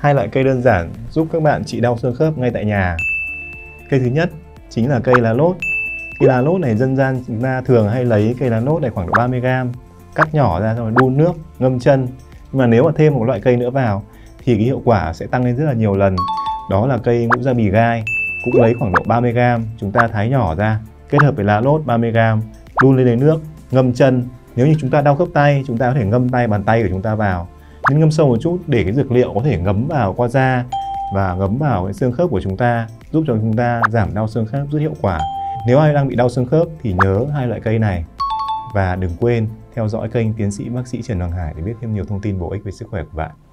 Hai loại cây đơn giản giúp các bạn trị đau xương khớp ngay tại nhà. Cây thứ nhất chính là cây lá lốt. Cây lá lốt này dân gian chúng ta thường hay lấy cây lá lốt này khoảng độ 30g, cắt nhỏ ra xong rồi đun nước, ngâm chân. Nhưng mà nếu mà thêm một loại cây nữa vào thì cái hiệu quả sẽ tăng lên rất là nhiều lần. Đó là cây ngũ gia bì gai, cũng lấy khoảng độ 30g, chúng ta thái nhỏ ra, kết hợp với lá lốt 30g, đun lên lấy nước, ngâm chân. Nếu như chúng ta đau khớp tay, chúng ta có thể ngâm bàn tay của chúng ta vào, nhưng ngâm sâu một chút để cái dược liệu có thể ngấm vào qua da và ngấm vào cái xương khớp của chúng ta, giúp cho chúng ta giảm đau xương khớp rất hiệu quả. Nếu ai đang bị đau xương khớp thì nhớ hai loại cây này. Và đừng quên theo dõi kênh Tiến sĩ bác sĩ Trần Hoàng Hải để biết thêm nhiều thông tin bổ ích về sức khỏe của bạn.